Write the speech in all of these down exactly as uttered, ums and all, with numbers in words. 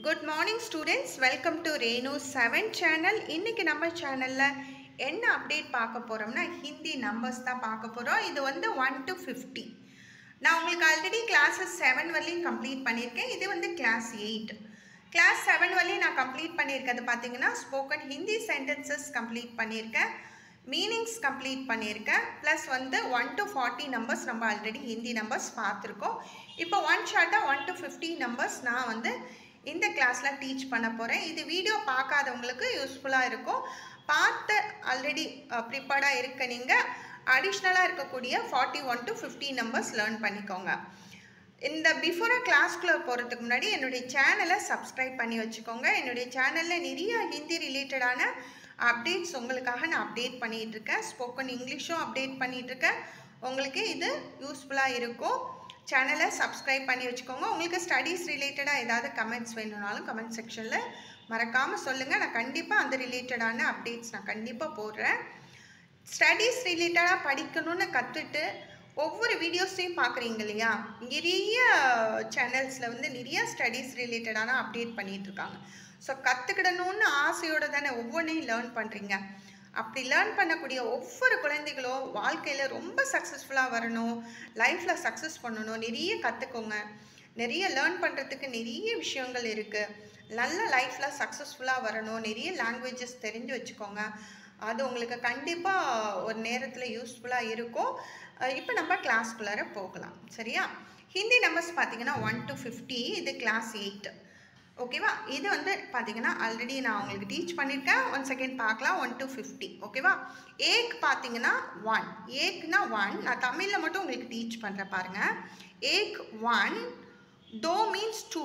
Good morning students, welcome to Renu seven channel. இன்னைக்கு நம்ம சேனல்ல என்ன அப்டேட் பார்க்க போறோம்னா ஹிந்தி நம்பர்ஸ் தான் பார்க்க போறோம். இது வந்து one to fifty. நான் உங்களுக்கு ஆல்ரெடி கிளாसेस seven வரையும் கம்ப்ளீட் பண்ணிருக்கேன். இது வந்து கிளாஸ் eight. கிளாஸ் seven வரையும் நான் கம்ப்ளீட் பண்ணிருக்கிறது பாத்தீங்கன்னா ஸ்போக்கன் ஹிந்தி சென்டென்சஸ் கம்ப்ளீட் பண்ணிருக்கேன். மீனிங்ஸ் கம்ப்ளீட் பண்ணியிருக்கேன். ப்ளஸ் வந்து ஒன் டு ஃபார்ட்டி நம்பர்ஸ் நம்ம ஆல்ரெடி ஹிந்தி நம்பர்ஸ் பார்த்துருக்கோம். இப்போ ஒன் ஷார்ட்டாக ஒன் டு ஃபிஃப்டி நம்பர்ஸ் நான் வந்து இந்த கிளாஸில் டீச் பண்ண போகிறேன். இது வீடியோ பார்க்காதவங்களுக்கு யூஸ்ஃபுல்லாக இருக்கும். பார்த்து ஆல்ரெடி ப்ரிப்பேர்டாக இருக்க நீங்கள் அடிஷ்னலாக இருக்கக்கூடிய forty one to fifty numbers learn பண்ணிக்கோங்க. இந்த பிஃபோராக கிளாஸ்க்குள்ளே போகிறதுக்கு முன்னாடி என்னுடைய சேனலை சப்ஸ்கிரைப் பண்ணி வச்சுக்கோங்க. என்னுடைய சேனலில் நிறைய ஹிந்தி ரிலேட்டடான அப்டேட்ஸ் உங்களுக்காக நான் அப்டேட் பண்ணிகிட்ருக்கேன். ஸ்போக்கன் இங்கிலீஷும் அப்டேட் பண்ணிகிட்ருக்கேன். உங்களுக்கு இது யூஸ்ஃபுல்லாக இருக்கும். சேனலை சப்ஸ்கிரைப் பண்ணி வச்சுக்கோங்க. உங்களுக்கு ஸ்டடீஸ் ரிலேட்டடாக ஏதாவது கமெண்ட்ஸ் வேணும்னாலும் கமெண்ட் செக்ஷனில் மறக்காமல் சொல்லுங்கள். நான் கண்டிப்பாக அந்த ரிலேட்டடான அப்டேட்ஸ் நான் கண்டிப்பாக போடுறேன். ஸ்டடீஸ் ரிலேட்டடாக படிக்கணும்னு கற்றுட்டு ஒவ்வொரு வீடியோஸையும் பார்க்குறீங்க இல்லையா, நிறைய சேனல்ஸில் வந்து நிறைய ஸ்டடீஸ் ரிலேட்டடான அப்டேட் பண்ணிகிட்ருக்காங்க. ஸோ கற்றுக்கிடணும்னு ஆசையோடு தானே ஒவ்வொன்றையும் லேர்ன் பண்ணுறீங்க. அப்படி லேர்ன் பண்ணக்கூடிய ஒவ்வொரு குழந்தைகளும் வாழ்க்கையில் ரொம்ப சக்ஸஸ்ஃபுல்லாக வரணும், லைஃப்பில் சக்ஸஸ் பண்ணணும். நிறைய கற்றுக்கோங்க. நிறைய லேர்ன் பண்ணுறதுக்கு நிறைய விஷயங்கள் இருக்குது. நல்ல லைஃப்பில் சக்ஸஸ்ஃபுல்லாக வரணும். நிறைய லாங்குவேஜஸ் தெரிஞ்சு வச்சுக்கோங்க. அது உங்களுக்கு கண்டிப்பாக ஒரு நேரத்தில் யூஸ்ஃபுல்லாக இருக்கும். இப்போ நம்ம கிளாஸ்குள்ளார போகலாம். சரியா? ஹிந்தி நம்பர்ஸ் பார்த்தீங்கன்னா ஒன் டு ஃபிஃப்டி. இது கிளாஸ் எயிட். ஓகேவா? இது வந்து பார்த்தீங்கன்னா ஆல்ரெடி நான் உங்களுக்கு டீச் பண்ணியிருக்கேன். ஒன் செகண்ட் பார்க்கலாம். One to fifty. ஓகேவா? ஏக் பார்த்தீங்கன்னா ஒன். ஏக்னா ஒன். நான் தமிழில் மட்டும் உங்களுக்கு டீச் பண்ணுறேன் பாருங்கள். ஏக் ஒன். தோ மீன்ஸ் டூ.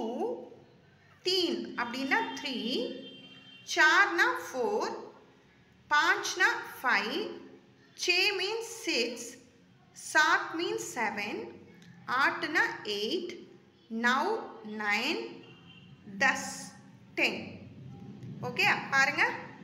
தீன் அப்படின்னா த்ரீ. சார்னா ஃபோர். பாஞ்ச்னா ஃபைவ். छः மீன்ஸ் சிக்ஸ். सात மீன்ஸ் செவன். आठना एट. नौ नाइन. दस टेन. ओके पारेंगे.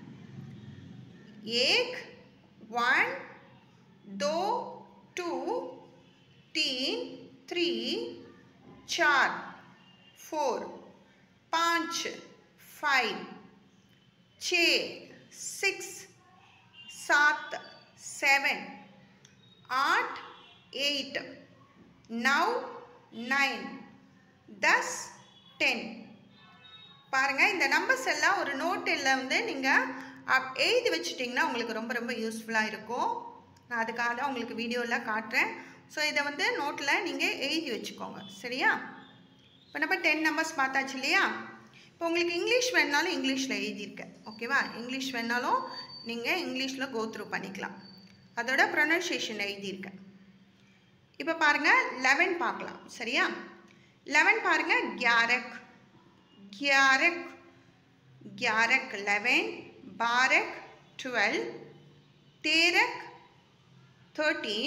एक वन दो टू तीन थ्री चार फोर पाँच फाइव छः सिक्स सात सेवन आठ एट नौ नाइन दस टेन. பாருங்கள், இந்த நம்பர்ஸ் எல்லாம் ஒரு நோட்டில் வந்து நீங்கள் எழுதி வச்சுட்டிங்கன்னா உங்களுக்கு ரொம்ப ரொம்ப யூஸ்ஃபுல்லாக இருக்கும். நான் அதுக்காக தான் உங்களுக்கு வீடியோவில் காட்டுறேன். ஸோ இதை வந்து நோட்டில் நீங்கள் எழுதி வச்சுக்கோங்க. சரியா? இப்போ நம்ம டென் நம்பர்ஸ் பார்த்தாச்சு இல்லையா? இப்போ உங்களுக்கு இங்கிலீஷ் வேணாலும் இங்கிலீஷில் எழுதியிருக்கேன். ஓகேவா? இங்கிலீஷ் வேணாலும் நீங்கள் இங்கிலீஷில் கோத்ரூ பண்ணிக்கலாம். அதோட ப்ரொனன்சியேஷன் எழுதியிருக்கேன். இப்போ பாருங்கள், லெவன் பார்க்கலாம். சரியா? லெவன் பாருங்கள். ग्यारह ग्यारह ग्यारह eleven. बारह twelve. तेरह thirteen.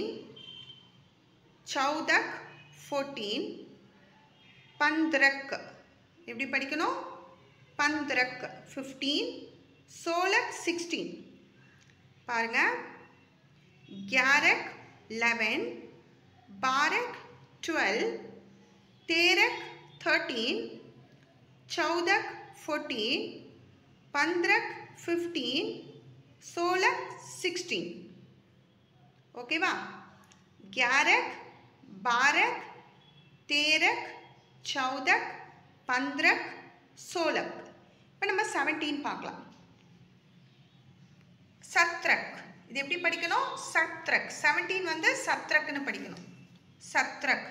चौदह fourteen. पंद्रह எப்படி படிக்கணும்? पंद्रह fifteen. सोलह sixteen. பாருங்க. ग्यारह eleven. बारह twelve. तेरह thirteen. चौदह fourteen. पंद्रह fifteen. सोलह sixteen. ओकेवा? ग्यारह बारह तेरह चौदह पंद्रह सोलह. இப்போ நம்ம செவன்டீன் பார்க்கலாம். சத்ரக். இது எப்படி படிக்கணும்? சத்ரக். செவன்டீன் வந்து சத்ரக்னு படிக்கணும். சத்ரக்.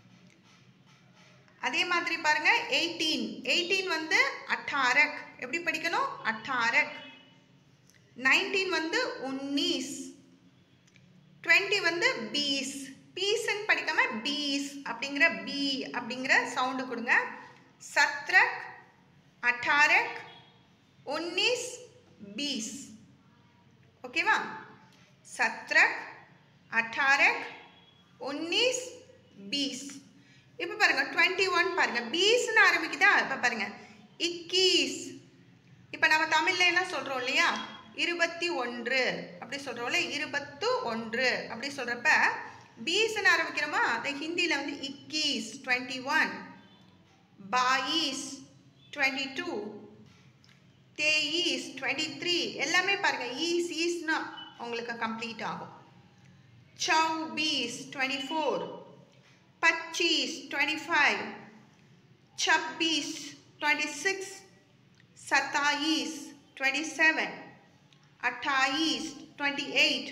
அதே மாதிரி பாருங்க. எயிட்டீன். எயிட்டீன் வந்து அட்டாரக். எப்படி படிக்கணும்? அட்டாரக். நைன்டீன் வந்து உன்னீஸ். டுவெண்ட்டி வந்து பீஸ். பீஸ்ன்னு படிக்காம பீஸ் அப்படிங்கிற பி அப்படிங்கிற சவுண்டு கொடுங்க. சத்ரக், அட்டாரக், உன்னீஸ், பீஸ். ஓகேவா? சத்ரக், அட்டாரக், உன்னீஸ், பீஸ். இப்போ பாருங்கள், டுவெண்ட்டி ஒன் பாருங்கள். பீஸ்ன்னு ஆரம்பிக்குதா? இப்போ பாருங்கள், இக்கீஸ். இப்போ நம்ம தமிழில் என்ன சொல்கிறோம் இல்லையா, இருபத்தி ஒன்று அப்படி சொல்கிறோம்ல, இருபத்து ஒன்று அப்படி சொல்கிறப்ப बीस आरम्भिக்கிறோமா அதை ஹிந்தில வந்து इक्कीस ट्वेंटी वन बाईस twenty-two, தேயிஸ் twenty-three, எல்லாமே பாருங்க ஈஸ் ஈஸ்னா உங்களுக்கு கம்ப்ளீட் ஆகும். சௌபீஸ் twenty-four, பச்சீஸ் twenty-five, छब्बीस twenty-six, सत्ताईस twenty-seven, अट्ठाईस twenty-eight,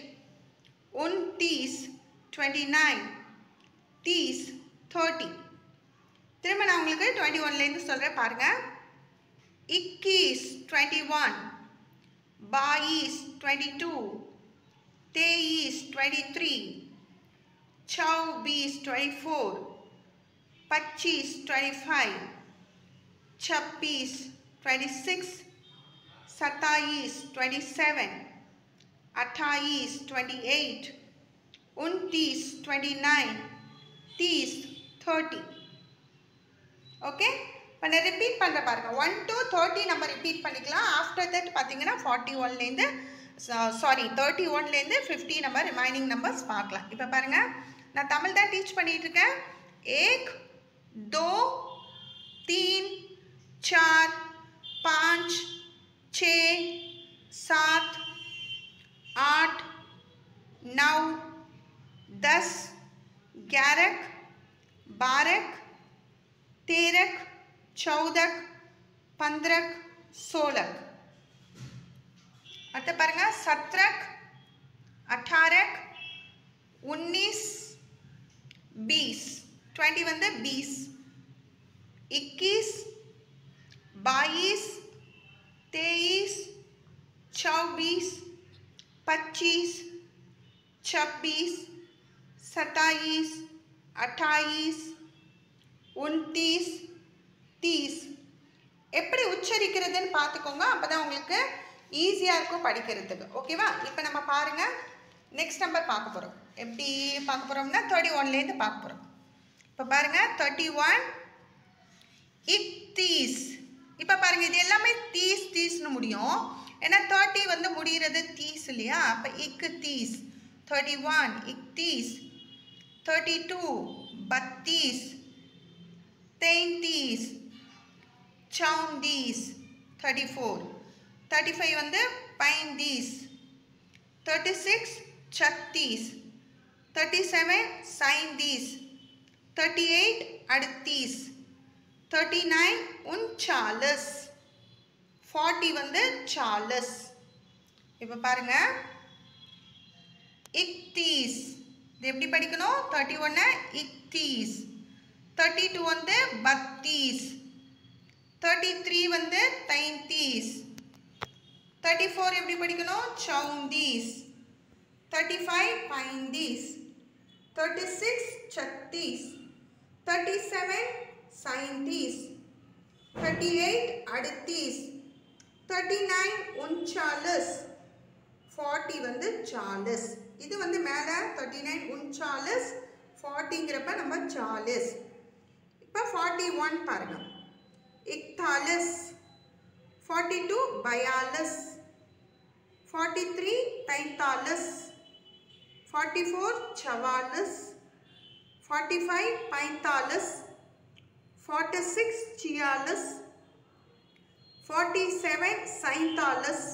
उनतीस twenty-nine, तीस thirty. திரும்ப நான் உங்களுக்கு twenty-one ல இருந்து சொல்றேன் பாருங்க. इक्कीस twenty-one, बाईस twenty-two, तेईस twenty-three, चौबीस twenty-four, पच्चीस twenty-five, छब्बीस twenty-six, सत्ताईस twenty-seven, अट्ठाईस twenty-eight, उनतीस twenty-nine, तीस thirty. ஓகே, இப்போ நான் ரிப்பீட் பண்ணுற பாருங்க. ஒன் டு தேர்ட்டி நம்ம ரிப்பீட் பண்ணிக்கலாம். ஆஃப்டர் தட் பார்த்தீங்கன்னா ஃபார்ட்டி ஒன்லேருந்து சாரி தேர்ட்டி ஒன்லேருந்து ஃபிஃப்டி நம்ம ரிமைனிங் நம்பர்ஸ் பார்க்கலாம். இப்போ பாருங்கள், நான் தமிழ் தான் டீச் பண்ணிகிட்டு இருக்கேன். एक, दो, तीन, चार, पाँच, छः, सात, आठ, नौ, दस, ग्यारह, बारह, तेरह, चौदह, पंद्रह, सोलह. அடுத்து பாருங்க, सत्रह, अठारह, उन्नीस, बीस, ट्वेंटी வந்து बीस, इक्कीस, बाईस, तेईस, चौबीस, पच्चीस, छब्बीस, सत्ताईस, अट्ठाईस, उनतीस, तीस. எப்படி உச்சரிக்கிறதுன்னு பார்த்துக்கோங்க, அப்பதான் உங்களுக்கு ஈஸியாக இருக்கும் படிக்கிறதுக்கு. ஓகேவா? இப்போ நம்ம பாருங்க, நெக்ஸ்ட் நம்பர் பார்க்க போகிறோம். எப்படி பார்க்க போகிறோம்னா தேர்ட்டி ஒன்லேருந்து பார்க்க போகிறோம். இப்போ பாருங்க, தேர்ட்டி ஒன், இக்தீஸ். இப்போ பாருங்க, இது எல்லாமே தீஸ் தீஸ்னு முடியும். ஏன்னா தேர்ட்டி வந்து முடிகிறது தீஸ் இல்லையா? அப்போ இக்கு தீஸ். தேர்ட்டி ஒன் இக்தீஸ், தேர்ட்டி டூ பத்தீஸ், तेईस, चौंतीस, थर्टी फोर, थर्टी फाइव வந்து पैंतीस, थर्टी सिक्स छत्तीस, थर्टी सेवन सैंतीस, थर्टी एट अड़तीस, थर्टी नाइन उनचालीस, फोर्टी வந்து चालीस. இப்போ பாருங்க, इकतीस. இது எப்படி படிக்கணும்? थर्टी वन इकतीस, थर्टी टू வந்து बत्तीस, थर्टी थ्री வந்து तैंतीस, थर्टी फोर எப்படி படிக்கணும்? चौंतीस, थर्टी फाइव पैंतीस, थर्टी सिक्स छत्तीस, थर्टी सेवन सैंतीस, थर्टी एट अड़तीस, थर्टी नाइन उनचालीस, फोर्टी வந்து चालीस. இது வந்து மேலே थर्टी नाइन उनचालीस, फोर्टीங்கிறப்ப நம்ம चालीस. இப்போ फोर्टी वन பாருங்க, इकतालीस, फोर्टी टू बयालीस, फोर्टी थ्री तैंतालीस, फोर्टी फोर चवालीस, फोर्टी फाइव पैंतालीस, फोर्टी सिक्स छियालीस, फोर्टी सेवन सैंतालीस,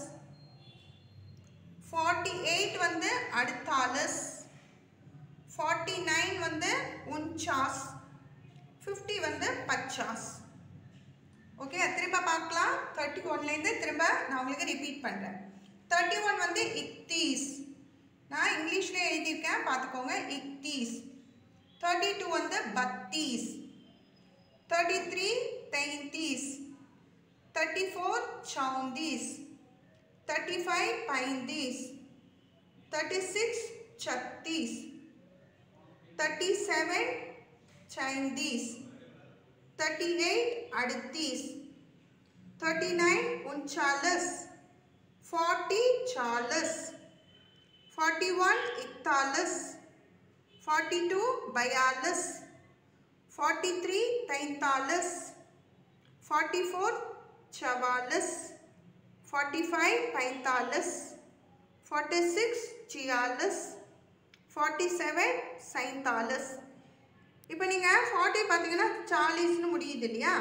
फोर्टी एट வந்து अड़तालीस, फोर्टी नाइन வந்து उनचास, फिफ्टी வந்து पचास. ஓகே, திரும்ப பார்க்கலாம். थर्टी वन லேருந்து திரும்ப நான் உங்களுக்கு ரிப்பீட் பண்ணுறேன். थर्टी वन வந்து इकतीस, நான் இங்கிலீஷ்ல எழுதியிருக்கேன் பார்த்துக்கோங்க. इकतीस, थर्टी टू வந்து बत्तीस, थर्टी थ्री तैंतीस, थर्टी फोर चौंतीस, थर्टी फाइव पैंतीस, थर्टी सिक्स छत्तीस, थर्टी सेवन चौंतीस, थर्टी एट अड़तीस, थर्टी नाइन उनचालीस, फोर्टी चालीस, फोर्टी वन इकतालीस, फोर्टी टू बयालीस, फोर्टी थ्री तैंतालीस, फोर्टी फोर चवालीस, फोर्टी फाइव पैंतालीस, फोर्टी सिक्स छियालीस, फोर्टी सेवन सैंतालीस. இப்போ நீங்கள் फोर्टी பார்த்தீங்கன்னா चालीस முடியுது இல்லையா?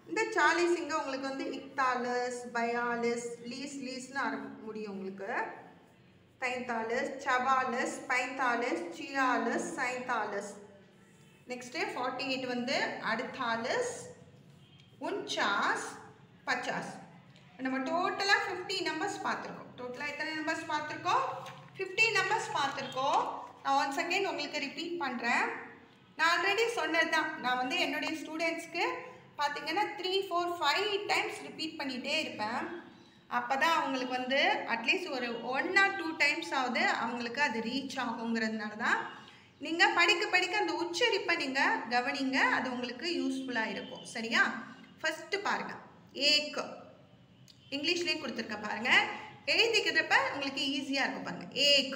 இந்த சாலிஸ் இங்கே உங்களுக்கு வந்து இக்தாலஸ், பயாலிஸ், லீஸ் லீஸ்னு ஆர முடியும் உங்களுக்கு. தைந்தாலஸ், சவாலஸ், பைந்தாலஸ், சியாலஸ், சைந்தாலஸ். நெக்ஸ்ட்டு ஃபார்ட்டி எயிட் வந்து அடுத்தாலஸ், உன்சாஸ், பச்சாஸ். நம்ம டோட்டலாக ஃபிஃப்டி நம்பர்ஸ் பார்த்துருக்கோம். டோட்டலாக எத்தனை நம்பர்ஸ் பார்த்துருக்கோம்? ஃபிஃப்டி நம்பர்ஸ் பார்த்துருக்கோம். நான் ஒன்ஸ் அகெயின் உங்களுக்கு ரிப்பீட் பண்ணுறேன். நான் ஆல்ரெடி சொன்னது தான். நான் வந்து என்னுடைய ஸ்டூடெண்ட்ஸ்க்கு பார்த்தீங்கன்னா three four five times repeat பண்ணிகிட்டே இருப்பேன். அப்போ தான் அவங்களுக்கு வந்து அட்லீஸ்ட் ஒரு ஒன் ஆர் டூ டைம்ஸ் ஆகுது அவங்களுக்கு அது ரீச் ஆகுங்கிறதுனால தான். நீங்கள் படிக்க படிக்க அந்த உச்சரிப்பை நீங்கள் கவனிங்க, அது உங்களுக்கு யூஸ்ஃபுல்லாக இருக்கும். சரியா? ஃபஸ்ட்டு பாருங்கள், ஏக் இங்கிலீஷ்லேயே கொடுத்துருக்க பாருங்கள். எழுதிக்கிறப்ப உங்களுக்கு ஈஸியாக இருக்கும் பாருங்கள். ஏக்.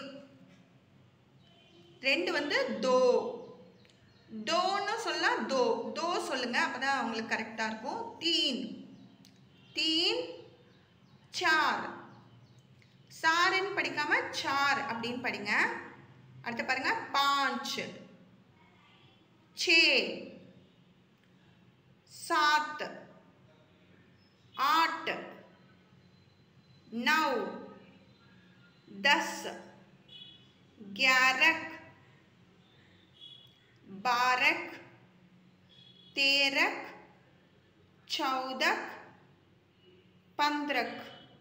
ரெண்டு வந்து தோ. டோன்னு சொல்லலாம், தோ தோ சொல்லுங்கள், அப்போ தான் உங்களுக்கு கரெக்டாக இருக்கும். தீன். தீன். சார். சாருன்னு படிக்காமல் சார் அப்படின்னு படிங்க. அடுத்து பாருங்க, பாஞ்ச். छे, सात, आठ, नौ, दस, ग्यारह, बारह, तेरह, चौदह, पंद्रह,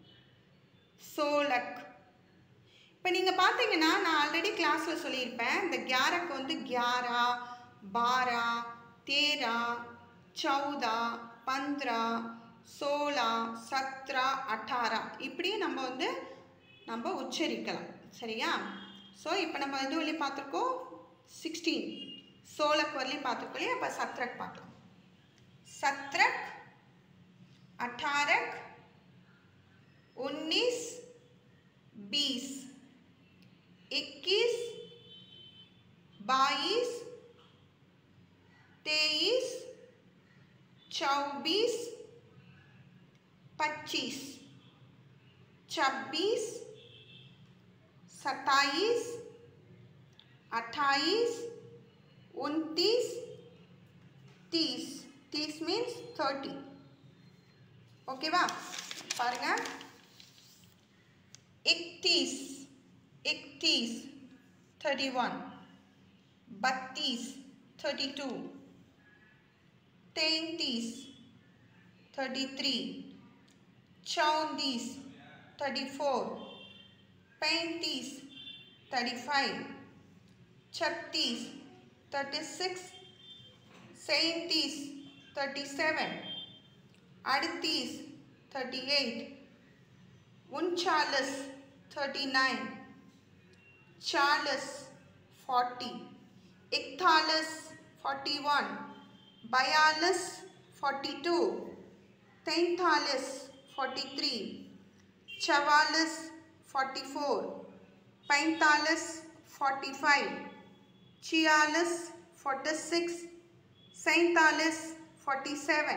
सोलह. இப்போ நீங்கள் பார்த்தீங்கன்னா நான் ஆல்ரெடி கிளாஸில் சொல்லியிருப்பேன். இந்த கியாரக்கு வந்து கியாரா, பாரா, தேரா, சௌதா, பந்திரா, சோலா, சத்ரா, அட்டாரா இப்படியும் நம்ம வந்து நம்ம உச்சரிக்கலாம். சரியா? ஸோ இப்போ நம்ம இது வரையும் பார்த்துருக்கோம் சிக்ஸ்டீன், சோலக் வரலையும் பார்த்துருக்கோம் இல்லையா? அப்போ சத்ரக் பார்க்கலாம். சத்ரக், अठारह, उन्नीस, बीस, इक्कीस, बाईस, तेईस, चौबीस, पच्चीस, छब्बीस, सत्ताईस, अट्ठाईस, उनतीस, तीस. तीस मीन्स थर्टी. ओकेवा? पारुंगा. इकतीस, इकतीस, थर्टी वन, बत्तीस, थर्टी टू, तैंतीस, थर्टी थ्री, चौंतीस, थर्टी फोर, पैंतीस, थर्टी फाइव, छत्तीस, थर्टी सिक्स, सैंतीस, थर्टी सेवन, अड़तीस, थर्टी एट, उनचालीस, थर्टी नाइन, चालीस, फोर्टी, इकतालीस, फोर्टी वन, बयालीस, फोर्टी टू, तैंतालीस, फोर्टी थ्री, चवालीस, फोर्टी फोर, पैंतालीस, फोर्टी फाइव, छियालीस, फोर्टी सिक्स, सैंतालीस, फोर्टी सेवन,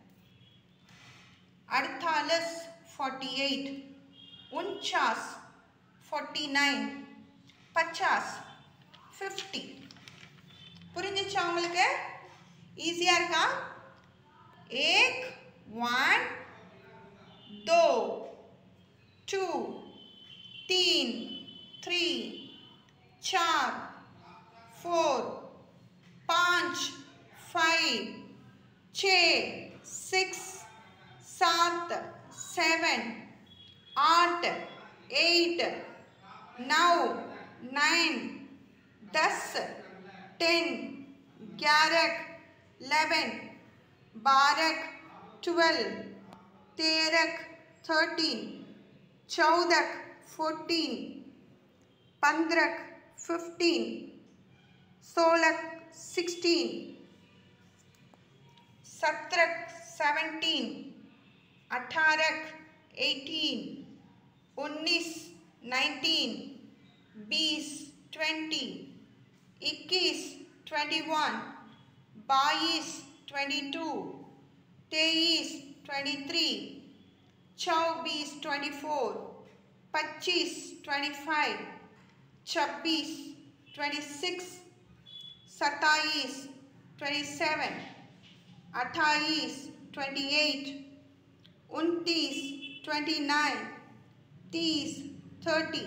अड़तालीस, फोर्टी एट, उनचास, फोर्टी नाइन, पचास, फिफ्टी. புரிஞ்சிச்சா உங்களுக்கு? ஈஸியாக இருக்கா? एक, वन, दो, टू, तीन, थ्री, चार, फोर, पाँच, फाइव, छः, सिक्स, सात, सेवन, आठ, एट, नौ, नाइन, दस, टेन, ग्यारह, इलेवन, बारह, ट्वेल्व, तेरह, थर्टीन, चौदह, फोर्टीन, पंद्रह, फिफ्टीन, सोलह, सिक्सटीन, सत्रह, सेवनटीन, अठारह, एटीन, उन्नीस, नाइनटीन, बीस, ट्वेंटी, इक्कीस, ट्वेंटी वन, बाईस, ट्वेंटी टू, तेईस, ट्वेंटी थ्री, चौबीस, ट्वेंटी फोर, पच्चीस, ट्वेंटी फाइव, छब्बीस, ट्वेंटी सिक्स, सत्ताईस, ट्वेंटी सेवन, अट्ठाईस, twenty-eight, untis, twenty-nine, tis, thirty.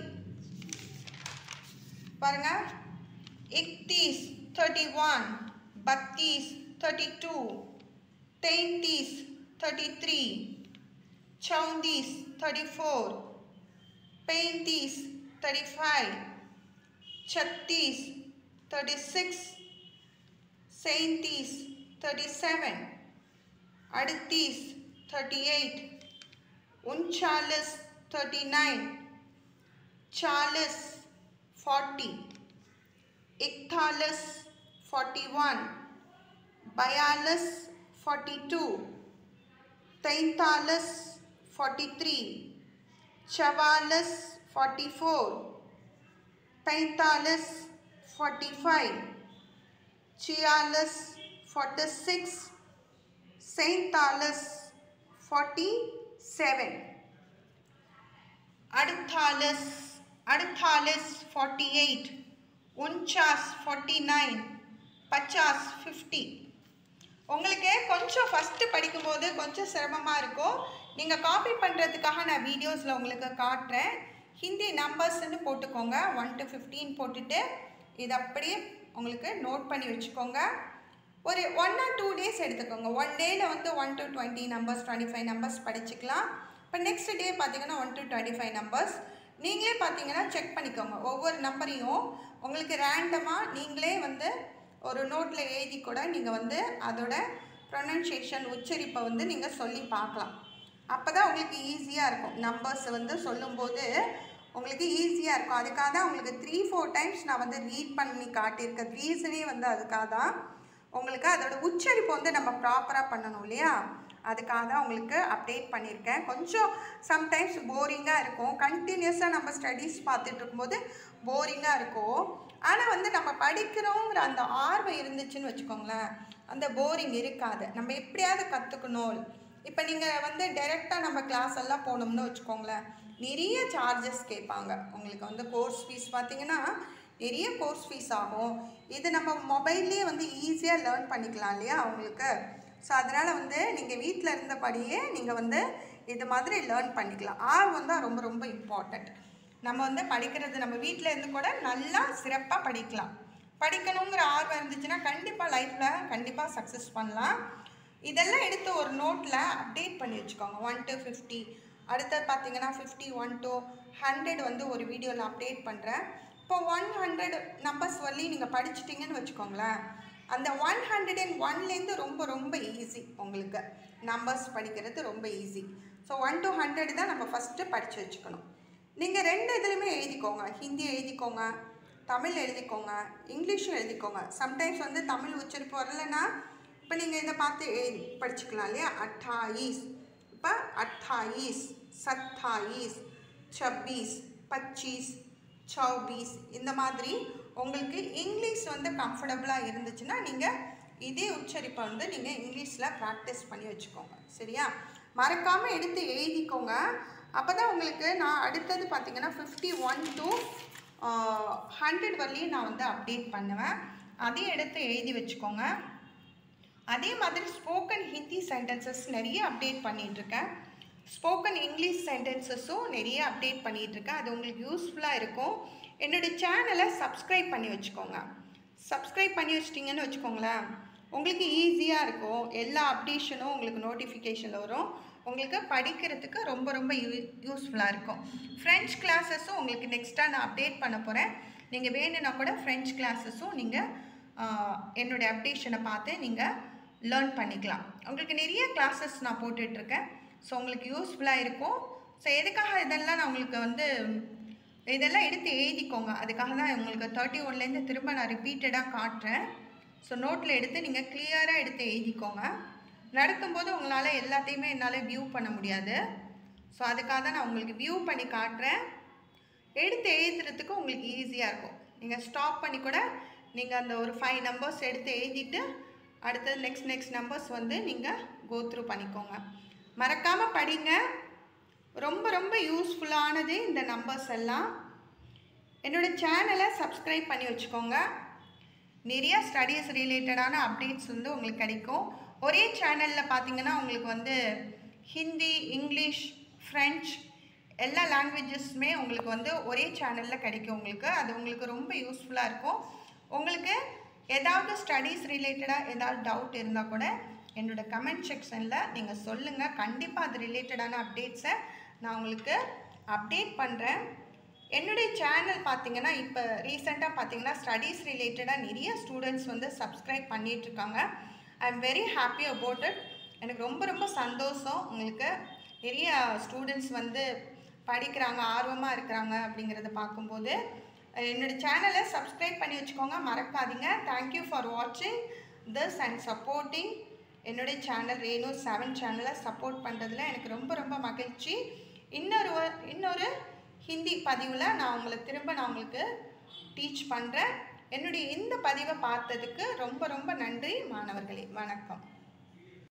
பாருங்க, iktis, thirty-one, battis, thirty-two, teintis, thirty-three, chaundis, thirty-four, paintis, thirty-five, chattis, thirty-six, saintis, thirty-seven, adittis, thirty-eight, unchalis, thirty-nine, chalis, forty, ikthalis, forty-one, bialis, forty-two, teintalis, forty-three, chavalis, forty-four, paintalis, forty-five, chialis, forty-six, saintalis, forty-seven, aduthalis, aduthalis, forty-eight, unchas, forty-nine, pachas, fifty. உங்களுக்கு கொஞ்சம் first படிக்கும்போது கொஞ்சம் சிரமமாக இருக்கும். நீங்கள் copy பண்ணுறதுக்காக நான் வீடியோஸில் உங்களுக்கு காட்டுறேன். ஹிந்தி நம்பர்ஸ்ன்னு போட்டுக்கோங்க. ஒன் டு ஃபிஃப்டீன் போட்டுட்டு இதை அப்படியே உங்களுக்கு நோட் பண்ணி வச்சுக்கோங்க. ஒரு ஒன் ஆர் டூ டேஸ் எடுத்துக்கோங்க. ஒன் டேயில் வந்து one to twenty numbers twenty five numbers படிச்சுக்கலாம். இப்போ நெக்ஸ்ட் டே பார்த்தீங்கன்னா one to twenty five numbers நீங்களே பார்த்தீங்கன்னா செக் பண்ணிக்கோங்க. ஒவ்வொரு நம்பரையும் உங்களுக்கு ரேண்டமாக நீங்களே வந்து ஒரு நோட்டில் எழுதி கூட நீங்கள் வந்து அதோட ப்ரொனன்சியேஷன் உச்சரிப்பை வந்து நீங்கள் சொல்லி பார்க்கலாம். அப்போ தான் உங்களுக்கு ஈஸியாக இருக்கும். நம்பர்ஸ் வந்து சொல்லும்போது உங்களுக்கு ஈஸியாக இருக்கும். அதுக்காக தான் உங்களுக்கு த்ரீ ஃபோர் டைம்ஸ் நான் வந்து ரீட் பண்ணி காட்டியிருக்கேன். ரீசனே வந்து அதுக்காக தான் உங்களுக்கு அதோட உச்சரிப்பு வந்து நம்ம ப்ராப்பராக பண்ணணும் இல்லையா, அதுக்காக தான் உங்களுக்கு அப்டேட் பண்ணியிருக்கேன். கொஞ்சம் சம்டைம்ஸ் போரிங்காக இருக்கும். கண்டினியூஸாக நம்ம ஸ்டடீஸ் பார்த்துட்டு இருக்கும்போது போரிங்காக இருக்கும். ஆனால் வந்து நம்ம படிக்கிறோங்கிற அந்த ஆர்வம் இருந்துச்சுன்னு வச்சுக்கோங்களேன், அந்த போரிங் இருக்காது. நம்ம எப்படியாவது கற்றுக்கணும். இப்போ நீங்கள் வந்து டைரெக்டாக நம்ம கிளாஸ் எல்லாம் போனோம்னு வச்சுக்கோங்களேன், நிறைய சார்ஜஸ் கேட்பாங்க. உங்களுக்கு வந்து கோர்ஸ் ஃபீஸ் பார்த்திங்கன்னா நிறைய கோர்ஸ் ஃபீஸ் ஆகும். இது நம்ம மொபைல்லே வந்து ஈஸியாக லேர்ன் பண்ணிக்கலாம் இல்லையா அவங்களுக்கு. ஸோ அதனால் வந்து நீங்கள் வீட்டில் இருந்தபடியே நீங்கள் வந்து இது மாதிரி லேர்ன் பண்ணிக்கலாம். ஆர்வம் தான் ரொம்ப ரொம்ப இம்பார்ட்டண்ட். நம்ம வந்து படிக்கிறது நம்ம வீட்டில் இருந்து கூட நல்லா சிறப்பாக படிக்கலாம். படிக்கணுங்கிற ஆர்வம் இருந்துச்சுன்னா கண்டிப்பாக லைஃப்பில் கண்டிப்பாக சக்ஸஸ் பண்ணலாம். இதெல்லாம் எடுத்து ஒரு நோட்டில் அப்டேட் பண்ணி வச்சுக்கோங்க. ஒன் டு ஃபிஃப்டி, அடுத்தது பார்த்தீங்கன்னா ஃபிஃப்டி ஒன் டு ஹண்ட்ரட் வந்து ஒரு வீடியோவில் அப்டேட் பண்ணுறேன். இப்போ ஒன் ஹண்ட்ரட் நம்பர்ஸ் வரலையும் நீங்கள் படிச்சிட்டிங்கன்னு வச்சுக்கோங்களேன், அந்த ஒன் ஹண்ட்ரட் அண்ட் ஒன்லேருந்து ரொம்ப ரொம்ப ஈஸி உங்களுக்கு நம்பர்ஸ் படிக்கிறது ரொம்ப easy. So one to hundred தான் நம்ம ஃபஸ்ட்டு படித்து வச்சுக்கணும். நீங்கள் ரெண்டு இதுலையுமே எழுதிக்கோங்க. ஹிந்தி எழுதிக்கோங்க, தமிழ் எழுதிக்கோங்க, இங்கிலீஷும் எழுதிக்கோங்க. சம்டைம்ஸ் வந்து தமிழ் உச்சரிப்பு வரலைன்னா இப்போ நீங்கள் இதை பார்த்து எழுதி படிச்சுக்கலாம் இல்லையா. அட்டாயிஸ், இப்போ அட்டாயிஸ், சத்தாயிஸ், சப்பீஸ், பச்சீஸ், சௌபீஸ், இந்த மாதிரி உங்களுக்கு இங்கிலீஷ் வந்து கம்ஃபர்டபுளாக இருந்துச்சுன்னா நீங்கள் இதே உச்சரிப்பை வந்து நீங்கள் இங்கிலீஷில் ப்ராக்டிஸ் பண்ணி வச்சுக்கோங்க. சரியா, மறக்காமல் எடுத்து எழுதிக்கோங்க. அப்போ தான் உங்களுக்கு நான் அடுத்தது பார்த்திங்கன்னா ஃபிஃப்டி ஒன் டு ஹண்ட்ரட் வரலையும் நான் வந்து அப்டேட் பண்ணுவேன். அதையும் எடுத்து எழுதி வச்சுக்கோங்க. அதே மாதிரி ஸ்போக்கன் ஹிந்தி சென்டென்சஸ் நிறைய அப்டேட் பண்ணிகிட்ருக்கேன். ஸ்போக்கன் இங்கிலீஷ் சென்டென்சஸும் நிறைய அப்டேட் பண்ணிகிட்ருக்கேன். அது உங்களுக்கு யூஸ்ஃபுல்லாக இருக்கும். என்னுடைய சேனலை சப்ஸ்கிரைப் பண்ணி வச்சுக்கோங்க. சப்ஸ்கிரைப் பண்ணி வச்சிட்டிங்கன்னு வச்சுக்கோங்களேன், உங்களுக்கு ஈஸியாக இருக்கும். எல்லா அப்டேஷனும் உங்களுக்கு நோட்டிஃபிகேஷனில் வரும். உங்களுக்கு படிக்கிறதுக்கு ரொம்ப ரொம்ப யூ யூஸ்ஃபுல்லாக இருக்கும். ஃப்ரெஞ்ச் கிளாஸஸும் உங்களுக்கு நெக்ஸ்ட்டாக நான் அப்டேட் பண்ண போகிறேன். நீங்கள் வேணும்னா கூட ஃப்ரெஞ்ச் கிளாஸஸும் நீங்கள் என்னுடைய அப்டேஷனை பார்த்து நீங்கள் லேர்ன் பண்ணிக்கலாம். உங்களுக்கு நிறைய கிளாஸஸ் நான் போட்டுட்ருக்கேன். ஸோ உங்களுக்கு யூஸ்ஃபுல்லாக இருக்கும். ஸோ எதுக்காக இதெல்லாம் நான் உங்களுக்கு வந்து இதெல்லாம் எடுத்து எழுதிக்கோங்க. அதுக்காக தான் உங்களுக்கு தேர்ட்டி ஒன்லேருந்து திரும்ப நான் ரிப்பீட்டடாக காட்டுறேன். ஸோ நோட்டில் எடுத்து நீங்கள் கிளியராக எடுத்து எழுதிக்கோங்க. நடக்கும்போது உங்களால் எல்லாத்தையுமே என்னால் வியூ பண்ண முடியாது. ஸோ அதுக்காக தான் நான் உங்களுக்கு வியூ பண்ணி காட்டுறேன். எடுத்து எழுதுறதுக்கு உங்களுக்கு ஈஸியாக இருக்கும். நீங்கள் ஸ்டாப் பண்ணி கூட நீங்கள் அந்த ஒரு ஃபைவ் நம்பர்ஸ் எடுத்து எழுதிட்டு அடுத்தது நெக்ஸ்ட் நெக்ஸ்ட் நம்பர்ஸ் வந்து நீங்கள் கோ த்ரூ பண்ணிக்கோங்க. மறக்காமல் படிங்க. ரொம்ப ரொம்ப யூஸ்ஃபுல்லானது இந்த நம்பர்ஸ் எல்லாம். என்னோடய சேனலை சப்ஸ்கிரைப் பண்ணி வச்சுக்கோங்க. நிறைய ஸ்டடீஸ் ரிலேட்டடான அப்டேட்ஸ் வந்து உங்களுக்கு கிடைக்கும். ஒரே சேனலில் பார்த்தீங்கன்னா உங்களுக்கு வந்து ஹிந்தி, இங்கிலீஷ், ஃப்ரெஞ்ச் எல்லா லாங்குவேஜஸுமே உங்களுக்கு வந்து ஒரே சேனலில் கிடைக்கும் உங்களுக்கு. அது உங்களுக்கு ரொம்ப யூஸ்ஃபுல்லாக இருக்கும். உங்களுக்கு ஏதாவது ஸ்டடீஸ் ரிலேட்டடாக ஏதாவது டவுட் இருந்தால் கூட என்னோடய கமெண்ட் செக்ஷனில் நீங்கள் சொல்லுங்கள். கண்டிப்பாக அது ரிலேட்டடான அப்டேட்ஸை நான் உங்களுக்கு அப்டேட் பண்ணுறேன். என்னுடைய சேனல் பார்த்தீங்கன்னா இப்போ ரீசெண்டாக பார்த்தீங்கன்னா ஸ்டடீஸ் ரிலேட்டடாக நிறைய ஸ்டூடெண்ட்ஸ் வந்து சப்ஸ்கிரைப் பண்ணிகிட்ருக்காங்க. I am very happy about it. எனக்கு ரொம்ப ரொம்ப சந்தோஷம். உங்களுக்கு நிறைய ஸ்டூடெண்ட்ஸ் வந்து படிக்கிறாங்க, ஆர்வமாக இருக்கிறாங்க அப்படிங்கிறத பார்க்கும்போது. என்னோடய சேனலை சப்ஸ்கிரைப் பண்ணி வச்சுக்கோங்க, மறக்காதீங்க. தேங்க்யூ ஃபார் வாட்சிங் திஸ் அண்ட் சப்போர்ட்டிங் என்னுடைய சேனல் ரேணு செவன் சேனலை சப்போர்ட் பண்ணுறதுல எனக்கு ரொம்ப ரொம்ப மகிழ்ச்சி. இன்னொரு இன்னொரு ஹிந்தி பதிவில் நான் உங்களை திரும்ப நான் உங்களுக்கு டீச் பண்ணுறேன். என்னுடைய இந்த பதிவை பார்த்ததுக்கு ரொம்ப ரொம்ப நன்றி மாணவர்களே. வணக்கம்.